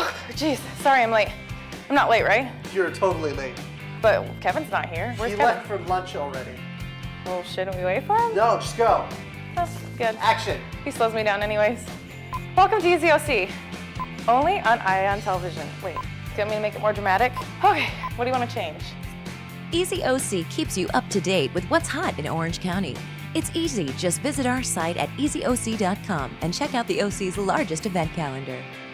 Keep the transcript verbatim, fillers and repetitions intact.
Jeez, sorry I'm late. I'm not late, right? You're totally late. But Kevin's not here. Where's He Kevin? left for lunch already. Well, shouldn't we wait for him? No, just go. That's good. Action. He slows me down anyways. Welcome to easyOC. Only on Ion Television. Wait, do you want me to make it more dramatic? Okay, what do you want to change? easyOC keeps you up to date with what's hot in Orange County. It's easy. Just visit our site at easy O C dot com and check out the O C's largest event calendar.